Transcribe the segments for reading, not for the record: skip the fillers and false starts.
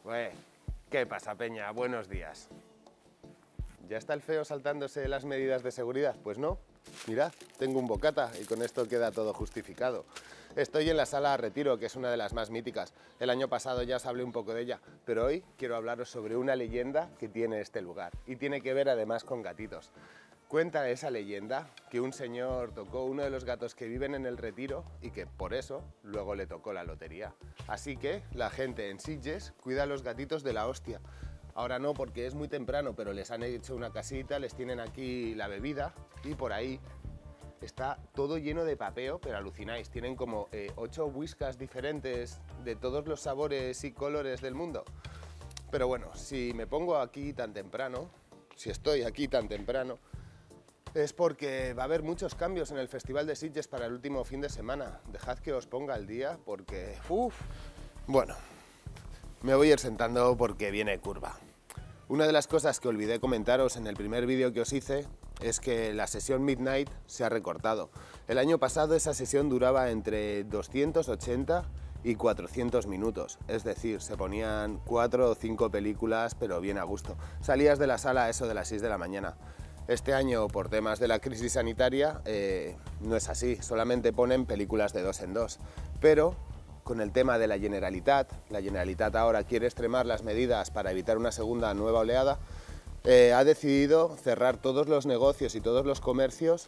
¿Qué pasa, Peña? Buenos días. ¿Ya está el feo saltándose las medidas de seguridad? Pues no. Mirad, tengo un bocata y con esto queda todo justificado. Estoy en la Sala Retiro, que es una de las más míticas. El año pasado ya os hablé un poco de ella, pero hoy quiero hablaros sobre una leyenda que tiene este lugar y tiene que ver además con gatitos. Cuenta esa leyenda que un señor tocó uno de los gatos que viven en el Retiro y que por eso luego le tocó la lotería. Así que la gente en Sitges cuida a los gatitos de la hostia. Ahora no, porque es muy temprano, pero les han hecho una casita, les tienen aquí la bebida y por ahí está todo lleno de papeo, pero alucináis, tienen como 8 whiskas diferentes de todos los sabores y colores del mundo. Pero bueno, si me pongo aquí tan temprano, si estoy aquí tan temprano, es porque va a haber muchos cambios en el Festival de Sitges para el último fin de semana. Dejad que os ponga al día porque... Bueno, me voy a ir sentando porque viene curva. Una de las cosas que olvidé comentaros en el primer vídeo que os hice es que la sesión Midnight se ha recortado. El año pasado esa sesión duraba entre 280 y 400 minutos, es decir, se ponían 4 o 5 películas, pero bien a gusto. Salías de la sala a eso de las 6 de la mañana. Este año, por temas de la crisis sanitaria, no es así, solamente ponen películas de 2 en 2. Pero con el tema de la Generalitat ahora quiere extremar las medidas para evitar una segunda nueva oleada, ha decidido cerrar todos los negocios y todos los comercios.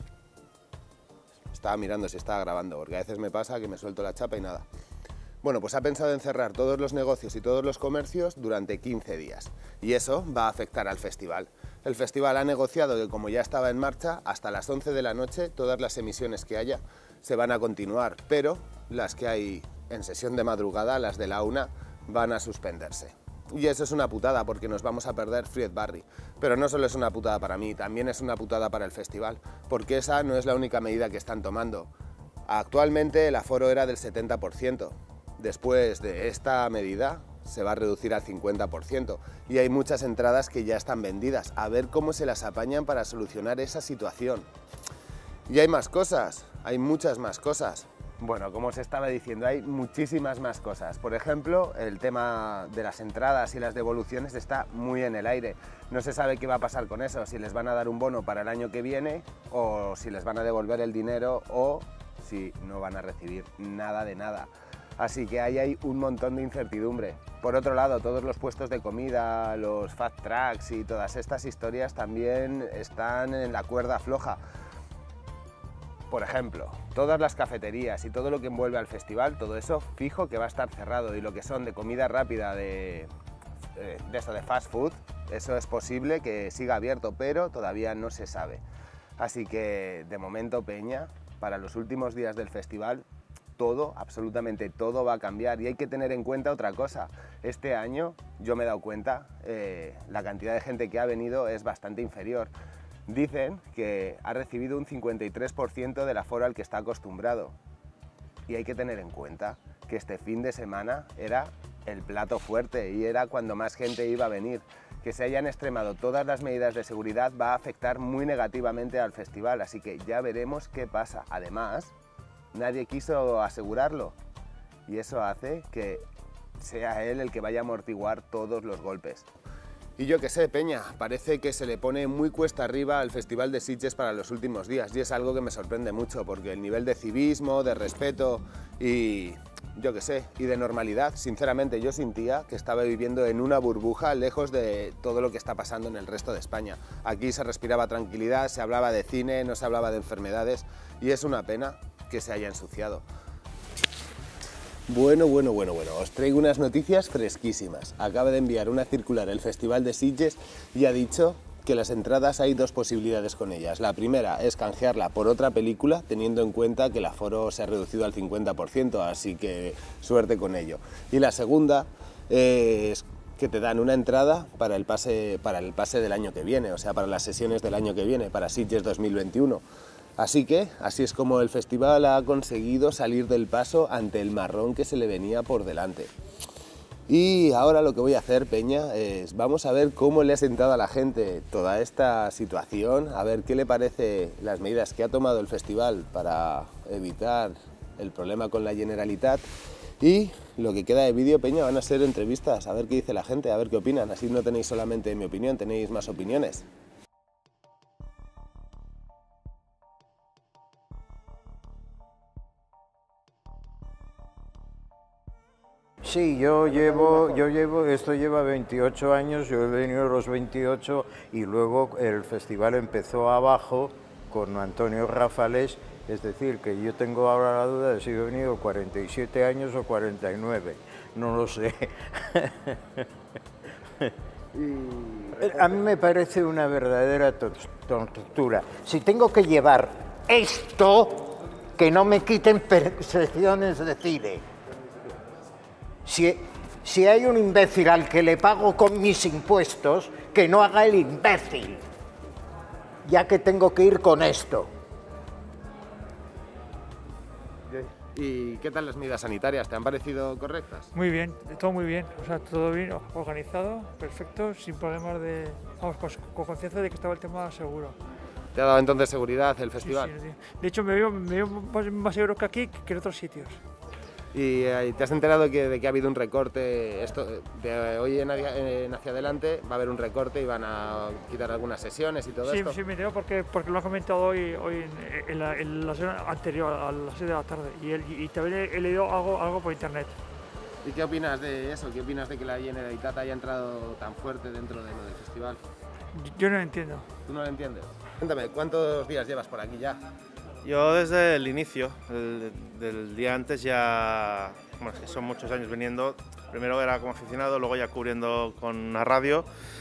Estaba mirando si estaba grabando, porque a veces me pasa que me suelto la chapa y nada. Bueno, pues ha pensado en cerrar todos los negocios y todos los comercios durante 15 días. Y eso va a afectar al festival. El festival ha negociado que, como ya estaba en marcha, hasta las 11 de la noche todas las emisiones que haya se van a continuar, pero las que hay en sesión de madrugada, las de la 1, van a suspenderse. Y eso es una putada porque nos vamos a perder Fried Barry. Pero no solo es una putada para mí, también es una putada para el festival, porque esa no es la única medida que están tomando. Actualmente el aforo era del 70%. Después de esta medida se va a reducir al 50% y hay muchas entradas que ya están vendidas. A ver cómo se las apañan para solucionar esa situación. Y hay más cosas, hay muchas más cosas. Bueno, como os estaba diciendo, hay muchísimas más cosas. Por ejemplo, el tema de las entradas y las devoluciones está muy en el aire. No se sabe qué va a pasar con eso, si les van a dar un bono para el año que viene o si les van a devolver el dinero o si no van a recibir nada de nada. Así que ahí hay un montón de incertidumbre. Por otro lado, todos los puestos de comida, los fast tracks y todas estas historias también están en la cuerda floja. Por ejemplo, todas las cafeterías y todo lo que envuelve al festival, todo eso fijo que va a estar cerrado, y lo que son de comida rápida, de fast food, eso es posible que siga abierto, pero todavía no se sabe. Así que de momento, Peña, para los últimos días del festival, todo, absolutamente todo va a cambiar y hay que tener en cuenta otra cosa. Este año yo me he dado cuenta, la cantidad de gente que ha venido es bastante inferior. Dicen que ha recibido un 53% del aforo al que está acostumbrado y hay que tener en cuenta que este fin de semana era el plato fuerte y era cuando más gente iba a venir. Que se hayan extremado todas las medidas de seguridad va a afectar muy negativamente al festival, así que ya veremos qué pasa. Además, nadie quiso asegurarlo y eso hace que sea él el que vaya a amortiguar todos los golpes. Y yo qué sé, Peña, parece que se le pone muy cuesta arriba al Festival de Sitges para los últimos días y es algo que me sorprende mucho porque el nivel de civismo, de respeto y yo qué sé, y de normalidad, sinceramente yo sentía que estaba viviendo en una burbuja lejos de todo lo que está pasando en el resto de España. Aquí se respiraba tranquilidad, se hablaba de cine, no se hablaba de enfermedades y es una pena que se haya ensuciado. Bueno, os traigo unas noticias fresquísimas. Acaba de enviar una circular el Festival de Sitges y ha dicho que las entradas hay dos posibilidades con ellas. La primera es canjearla por otra película, teniendo en cuenta que el aforo se ha reducido al 50%, así que suerte con ello. Y la segunda es que te dan una entrada para el pase del año que viene, o sea, para las sesiones del año que viene, para Sitges 2021. Así que, así es como el festival ha conseguido salir del paso ante el marrón que se le venía por delante. Y ahora lo que voy a hacer, Peña, es vamos a ver cómo le ha sentado a la gente toda esta situación, a ver qué le parece las medidas que ha tomado el festival para evitar el problema con la Generalitat Y lo que queda de vídeo, Peña, van a ser entrevistas, a ver qué dice la gente, a ver qué opinan. Así no tenéis solamente mi opinión, tenéis más opiniones. Sí, esto lleva 28 años, yo he venido a los 28 y luego el festival empezó abajo con Antonio Rafales, es decir, que yo tengo ahora la duda de si he venido 47 años o 49, no lo sé. A mí me parece una verdadera tortura. Si tengo que llevar esto, que no me quiten secciones de cine. Si hay un imbécil al que le pago con mis impuestos, que no haga el imbécil, ya que tengo que ir con esto. ¿Y qué tal las medidas sanitarias? ¿Te han parecido correctas? Muy bien, todo muy bien, o sea, todo bien, organizado, perfecto, sin problemas de... Vamos, con conciencia de que estaba el tema seguro. ¿Te ha dado entonces seguridad el festival? Sí, sí, sí. De hecho, me veo más seguro que aquí que en otros sitios. ¿Y te has enterado de que ha habido un recorte? De hoy en hacia adelante va a haber un recorte y van a quitar algunas sesiones y todo esto. Sí, me entero porque lo ha comentado hoy en la sesión anterior, a las 6 de la tarde, y también he leído algo por internet. ¿Y qué opinas de eso? ¿Qué opinas de que la Generalitat haya entrado tan fuerte dentro de lo del festival? Yo no lo entiendo. ¿Tú no lo entiendes? Cuéntame, ¿cuántos días llevas por aquí ya? Yo desde el inicio, del día antes ya, bueno, es que son muchos años viniendo, primero era como aficionado, luego ya cubriendo con una radio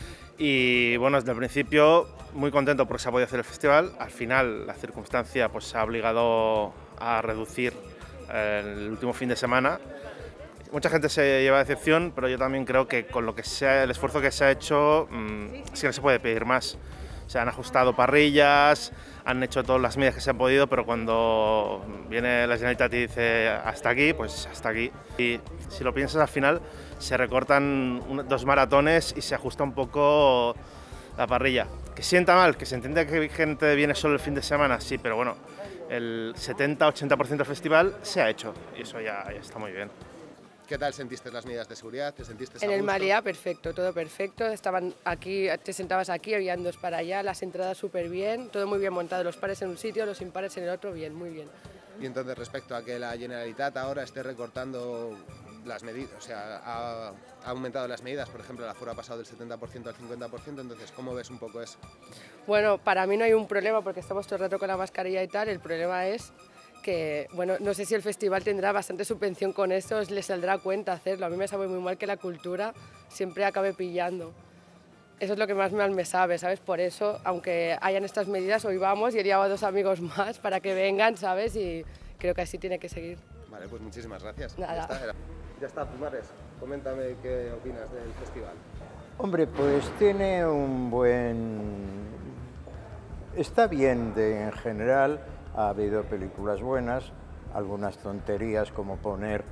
y bueno, desde el principio muy contento porque se ha podido hacer el festival, al final la circunstancia pues ha obligado a reducir el último fin de semana. Mucha gente se lleva decepción, pero yo también creo que con lo que el esfuerzo que se ha hecho, es que no se puede pedir más. Se han ajustado parrillas, han hecho todas las medidas que se han podido, pero cuando viene la Generalitat y dice hasta aquí, pues hasta aquí. Y si lo piensas, al final se recortan 2 maratones y se ajusta un poco la parrilla. Que sienta mal, que se entiende que gente viene solo el fin de semana, sí, pero bueno, el 70-80% del festival se ha hecho y eso ya está muy bien. ¿Qué tal sentiste las medidas de seguridad? ¿Te sentiste En el Maliá, perfecto, todo perfecto. Estaban aquí, te sentabas aquí, habían 2 para allá, las entradas súper bien, todo muy bien montado, los pares en un sitio, los impares en el otro, bien, muy bien. Y entonces, respecto a que la Generalitat ahora esté recortando las medidas, o sea, ha aumentado las medidas, por ejemplo, el aforo ha pasado del 70% al 50%, entonces, ¿cómo ves un poco eso? Bueno, para mí no hay un problema porque estamos todo el rato con la mascarilla y tal, el problema es que, bueno, no sé si el festival tendrá bastante subvención con esto, les saldrá a cuenta hacerlo. A mí me sabe muy mal que la cultura siempre acabe pillando. Eso es lo que más mal me sabe, ¿sabes? Por eso, aunque hayan estas medidas, hoy vamos y he llevado a 2 amigos más para que vengan, ¿sabes? Y creo que así tiene que seguir. Vale, pues muchísimas gracias. Nada. Ya está, Pumares, coméntame qué opinas del festival. Hombre, pues tiene un buen... Está bien en general. Ha habido películas buenas, algunas tonterías como poner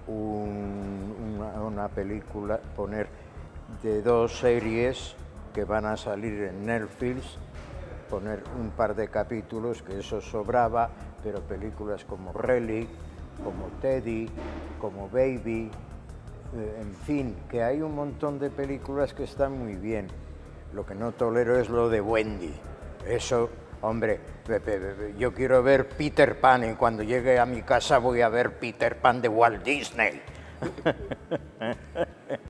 una película, poner de 2 series que van a salir en Netflix, poner un par de capítulos, que eso sobraba, pero películas como Relic, como Teddy, como Baby, en fin, que hay un montón de películas que están muy bien. Lo que no tolero es lo de Wendy, eso... Hombre, yo quiero ver Peter Pan y cuando llegue a mi casa voy a ver Peter Pan de Walt Disney.